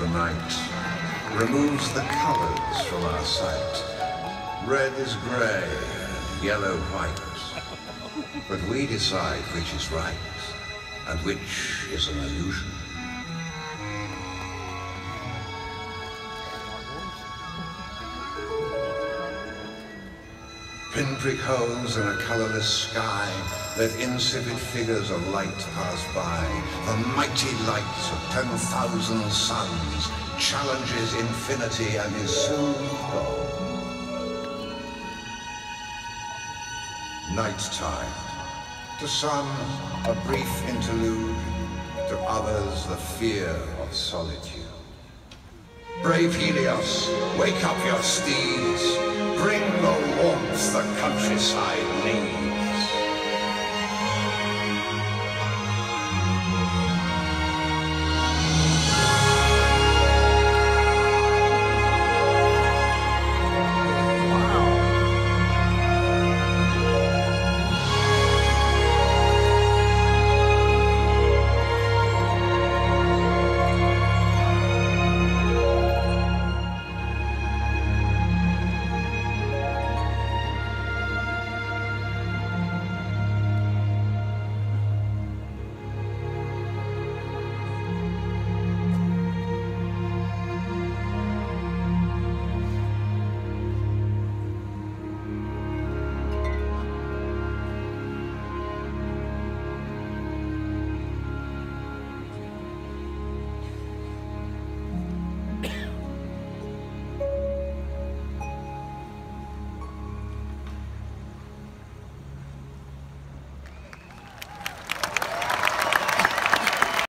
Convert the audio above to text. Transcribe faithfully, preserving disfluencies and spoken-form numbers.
the night removes the colors from our sight. Red is gray, yellow white. But we decide which is right and which is an illusion. Pinprick holes in a colorless sky, let insipid figures of light pass by. The mighty light of ten thousand suns challenges infinity and is soon gone. Nighttime. To some, a brief interlude, to others, the fear of solitude. Brave Helios, wake up your steeds, bring the warmth the countryside needs.